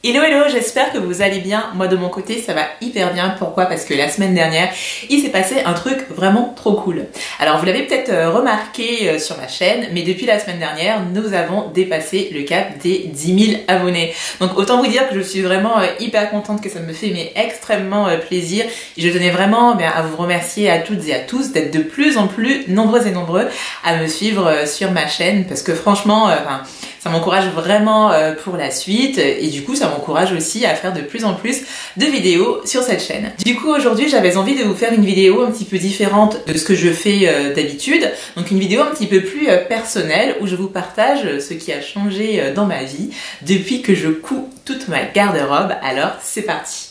Hello hello, j'espère que vous allez bien. Moi de mon côté ça va hyper bien. Pourquoi? Parce que la semaine dernière il s'est passé un truc vraiment trop cool. Alors vous l'avez peut-être remarqué sur ma chaîne, mais depuis la semaine dernière nous avons dépassé le cap des 10 000 abonnés. Donc autant vous dire que je suis vraiment hyper contente, que ça me fait extrêmement plaisir. Et je tenais vraiment à vous remercier à toutes et à tous d'être de plus en plus nombreux et nombreux à me suivre sur ma chaîne, parce que franchement ça m'encourage vraiment pour la suite, et du coup ça m'encourage aussi à faire de plus en plus de vidéos sur cette chaîne. Du coup aujourd'hui j'avais envie de vous faire une vidéo un petit peu différente de ce que je fais d'habitude, donc une vidéo un petit peu plus personnelle où je vous partage ce qui a changé dans ma vie depuis que je couds toute ma garde-robe. Alors c'est parti!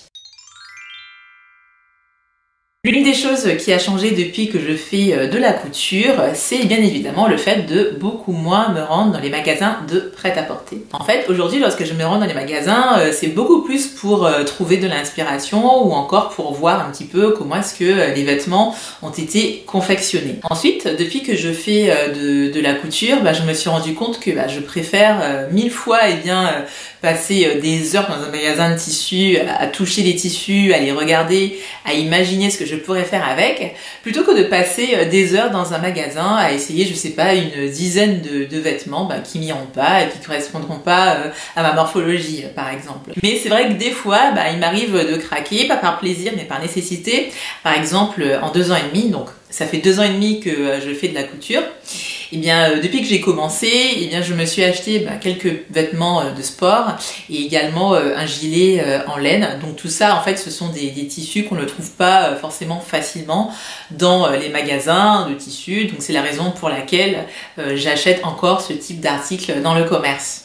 L'une des choses qui a changé depuis que je fais de la couture, c'est bien évidemment le fait de beaucoup moins me rendre dans les magasins de prêt-à-porter. En fait, aujourd'hui, lorsque je me rends dans les magasins, c'est beaucoup plus pour trouver de l'inspiration ou encore pour voir un petit peu comment est-ce que les vêtements ont été confectionnés. Ensuite, depuis que je fais de la couture, je me suis rendu compte que je préfère 1000 fois passer des heures dans un magasin de tissus, à toucher les tissus, à les regarder, à imaginer ce que je pourrais faire avec, plutôt que de passer des heures dans un magasin à essayer, je sais pas, une dizaine de vêtements qui m'iront pas et qui correspondront pas à ma morphologie, par exemple. Mais c'est vrai que des fois, il m'arrive de craquer, pas par plaisir, mais par nécessité. Par exemple, en 2 ans et demi, donc ça fait 2 ans et demi que je fais de la couture, et bien depuis que j'ai commencé, je me suis acheté quelques vêtements de sport et également un gilet en laine. Donc tout ça, en fait, ce sont des tissus qu'on ne trouve pas forcément facilement dans les magasins de tissus. Donc c'est la raison pour laquelle j'achète encore ce type d'article dans le commerce.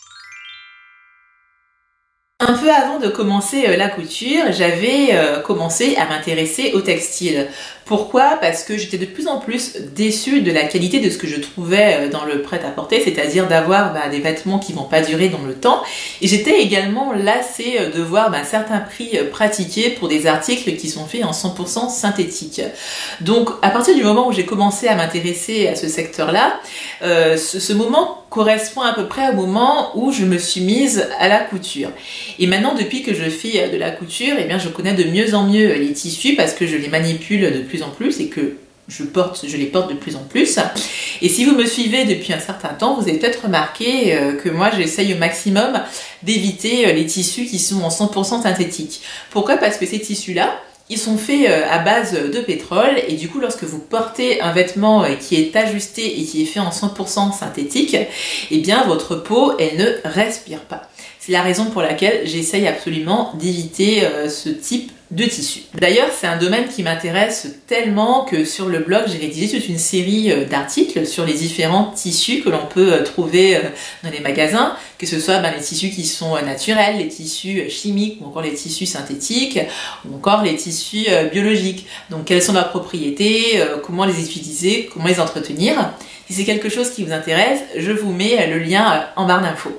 Un peu avant de commencer la couture, j'avais commencé à m'intéresser au textile. Pourquoi? Parce que j'étais de plus en plus déçue de la qualité de ce que je trouvais dans le prêt-à-porter, c'est-à-dire d'avoir des vêtements qui vont pas durer dans le temps. Et j'étais également lassée de voir certains prix pratiqués pour des articles qui sont faits en 100% synthétique. Donc à partir du moment où j'ai commencé à m'intéresser à ce secteur-là, ce moment correspond à peu près au moment où je me suis mise à la couture. Et maintenant, depuis que je fais de la couture, je connais de mieux en mieux les tissus parce que je les manipule de plus en plus et que je les porte de plus en plus. Et si vous me suivez depuis un certain temps, vous avez peut-être remarqué que moi j'essaye au maximum d'éviter les tissus qui sont en 100% synthétiques. Pourquoi? Parce que ces tissus-là, ils sont faits à base de pétrole, et du coup lorsque vous portez un vêtement qui est ajusté et qui est fait en 100% synthétique, votre peau elle ne respire pas. C'est la raison pour laquelle j'essaye absolument d'éviter ce type de tissu. D'ailleurs, c'est un domaine qui m'intéresse tellement que sur le blog, j'ai rédigé toute une série d'articles sur les différents tissus que l'on peut trouver dans les magasins, que ce soit les tissus qui sont naturels, les tissus chimiques ou encore les tissus synthétiques ou encore les tissus biologiques. Donc quelles sont leurs propriétés, comment les utiliser, comment les entretenir. Si c'est quelque chose qui vous intéresse, je vous mets le lien en barre d'infos.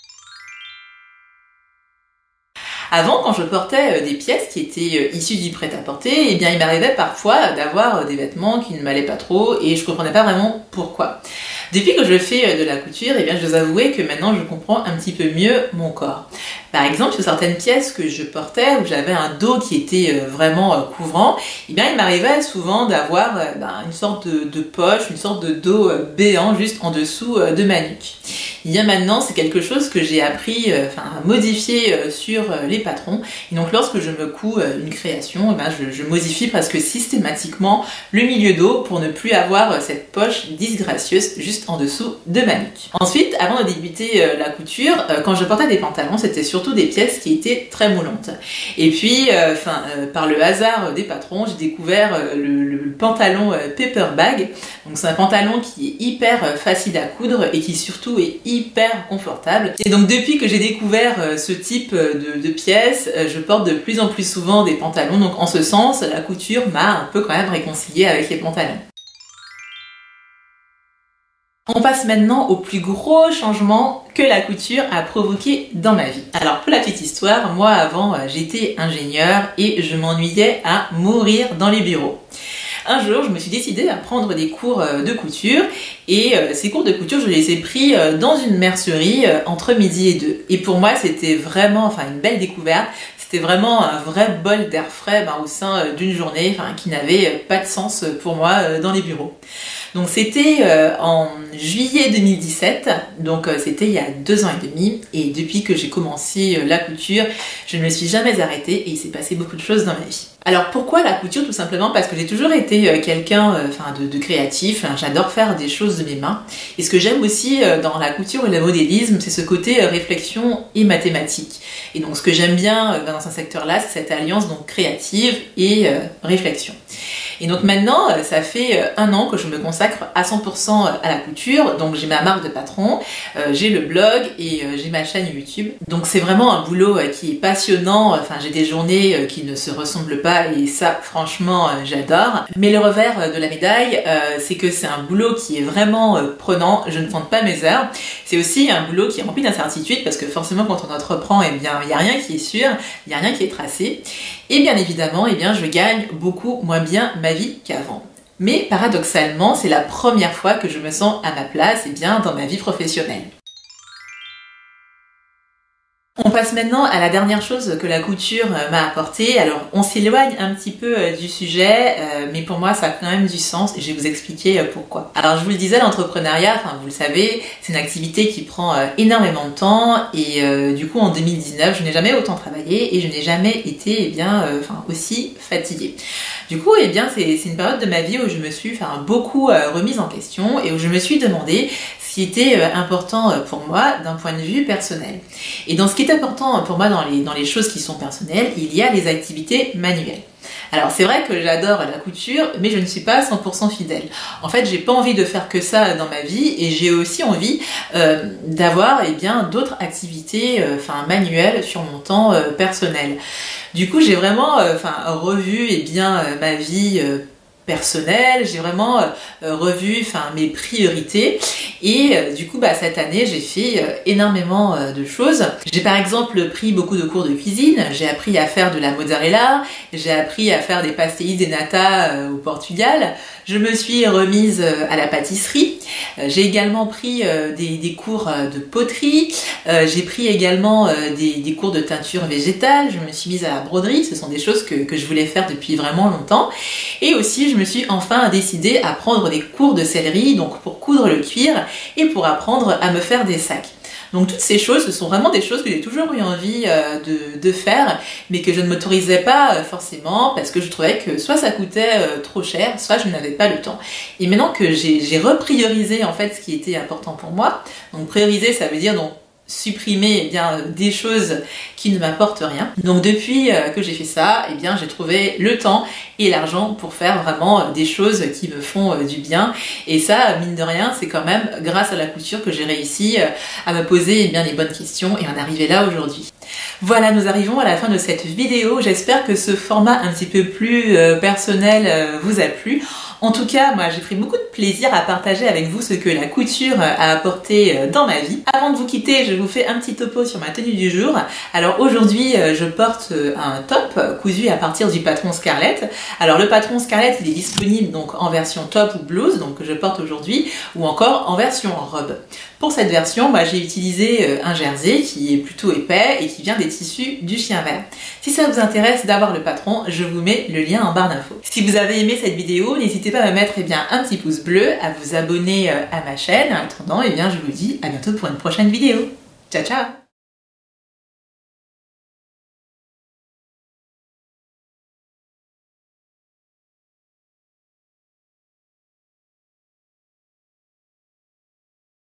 Avant, quand je portais des pièces qui étaient issues du prêt-à-porter, il m'arrivait parfois d'avoir des vêtements qui ne m'allaient pas trop et je comprenais pas vraiment pourquoi. Depuis que je fais de la couture, je dois avouer que maintenant je comprends un petit peu mieux mon corps. Par exemple, sur certaines pièces que je portais où j'avais un dos qui était vraiment couvrant, il m'arrivait souvent d'avoir une sorte de poche, une sorte de dos béant juste en dessous de ma nuque. Maintenant, c'est quelque chose que j'ai appris à modifier sur les patrons. Et donc lorsque je me couds une création, je modifie presque systématiquement le milieu dos pour ne plus avoir cette poche disgracieuse juste en dessous de ma nuque. Ensuite, avant de débuter la couture, quand je portais des pantalons, c'était surtout des pièces qui étaient très moulantes. Et puis, par le hasard des patrons, j'ai découvert le pantalon paper bag. Donc c'est un pantalon qui est hyper facile à coudre et qui surtout est hyper confortable. Et donc depuis que j'ai découvert ce type de pièces, je porte de plus en plus souvent des pantalons. Donc en ce sens, la couture m'a un peu quand même réconciliée avec les pantalons. On passe maintenant au plus gros changement que la couture a provoqué dans ma vie. Alors pour la petite histoire, moi avant j'étais ingénieure et je m'ennuyais à mourir dans les bureaux. un jour je me suis décidée à prendre des cours de couture et ces cours de couture je les ai pris dans une mercerie entre midi et 2. Et pour moi c'était vraiment une belle découverte. C'était vraiment un vrai bol d'air frais au sein d'une journée qui n'avait pas de sens pour moi dans les bureaux. Donc c'était en juillet 2017, donc c'était il y a 2 ans et demi, et depuis que j'ai commencé la couture, je ne me suis jamais arrêtée et il s'est passé beaucoup de choses dans ma vie. Alors pourquoi la couture? Tout simplement parce que j'ai toujours été quelqu'un de créatif, j'adore faire des choses de mes mains. Et ce que j'aime aussi dans la couture et le modélisme, c'est ce côté réflexion et mathématique. Et donc ce que j'aime bien dans ce secteur-là, c'est cette alliance donc créative et réflexion. Et donc maintenant, ça fait 1 an que je me consacre à 100% à la couture. Donc j'ai ma marque de patron, j'ai le blog et j'ai ma chaîne YouTube. Donc c'est vraiment un boulot qui est passionnant. J'ai des journées qui ne se ressemblent pas et ça, franchement, j'adore. Mais le revers de la médaille, c'est que c'est un boulot qui est vraiment prenant. Je ne compte pas mes heures. C'est aussi un boulot qui est rempli d'incertitudes parce que forcément, quand on entreprend, il n'y a rien qui est sûr, il n'y a rien qui est tracé. Et bien évidemment, je gagne beaucoup moins bien ma vie qu'avant. Mais paradoxalement, c'est la première fois que je me sens à ma place dans ma vie professionnelle. On passe maintenant à la dernière chose que la couture m'a apporté. Alors on s'éloigne un petit peu du sujet, mais pour moi ça a quand même du sens et je vais vous expliquer pourquoi. Alors je vous le disais, l'entrepreneuriat, vous le savez, c'est une activité qui prend énormément de temps et du coup en 2019 je n'ai jamais autant travaillé et je n'ai jamais été aussi fatiguée. Du coup c'est une période de ma vie où je me suis beaucoup remise en question et où je me suis demandé ce qui était important pour moi d'un point de vue personnel. Et dans ce qui est important pour moi dans les choses qui sont personnelles, il y a les activités manuelles. Alors c'est vrai que j'adore la couture, mais je ne suis pas 100% fidèle. En fait, j'ai pas envie de faire que ça dans ma vie et j'ai aussi envie d'avoir d'autres activités manuelles sur mon temps personnel. Du coup, j'ai vraiment revu ma vie personnelle, j'ai vraiment revu mes priorités et du coup cette année j'ai fait énormément de choses. J'ai par exemple pris beaucoup de cours de cuisine, j'ai appris à faire de la mozzarella, j'ai appris à faire des pastéis de nata au Portugal, je me suis remise à la pâtisserie, j'ai également pris des cours de poterie, j'ai pris également des cours de teinture végétale, je me suis mise à la broderie, ce sont des choses que je voulais faire depuis vraiment longtemps et aussi je me suis enfin décidée à prendre des cours de sellerie, donc pour coudre le cuir et pour apprendre à me faire des sacs. Donc toutes ces choses, ce sont vraiment des choses que j'ai toujours eu envie de faire, mais que je ne m'autorisais pas forcément parce que je trouvais que soit ça coûtait trop cher, soit je n'avais pas le temps. Et maintenant que j'ai repriorisé ce qui était important pour moi, donc prioriser ça veut dire supprimer des choses qui ne m'apportent rien. Donc depuis que j'ai fait ça, j'ai trouvé le temps et l'argent pour faire vraiment des choses qui me font du bien. Et ça, mine de rien, c'est quand même grâce à la couture que j'ai réussi à me poser les bonnes questions et en arriver là aujourd'hui. Voilà, nous arrivons à la fin de cette vidéo. J'espère que ce format un petit peu plus personnel vous a plu. En tout cas, moi j'ai pris beaucoup de plaisir à partager avec vous ce que la couture a apporté dans ma vie. Avant de vous quitter, je vous fais un petit topo sur ma tenue du jour. Alors aujourd'hui, je porte un top cousu à partir du patron Scarlett. Alors le patron Scarlett, il est disponible donc en version top ou blouse, donc que je porte aujourd'hui, ou encore en version robe. Pour cette version, j'ai utilisé un jersey qui est plutôt épais et qui vient des tissus du chien vert. Si ça vous intéresse d'avoir le patron, je vous mets le lien en barre d'infos. Si vous avez aimé cette vidéo, n'hésitez pas à me mettre un petit pouce bleu, à vous abonner à ma chaîne. En attendant, je vous dis à bientôt pour une prochaine vidéo. Ciao ciao!